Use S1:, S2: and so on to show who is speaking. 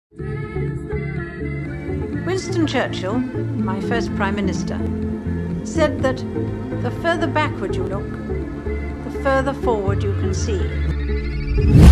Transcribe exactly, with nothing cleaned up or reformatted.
S1: Winston Churchill, my first Prime Minister, said that the further backward you look, the further forward you can see.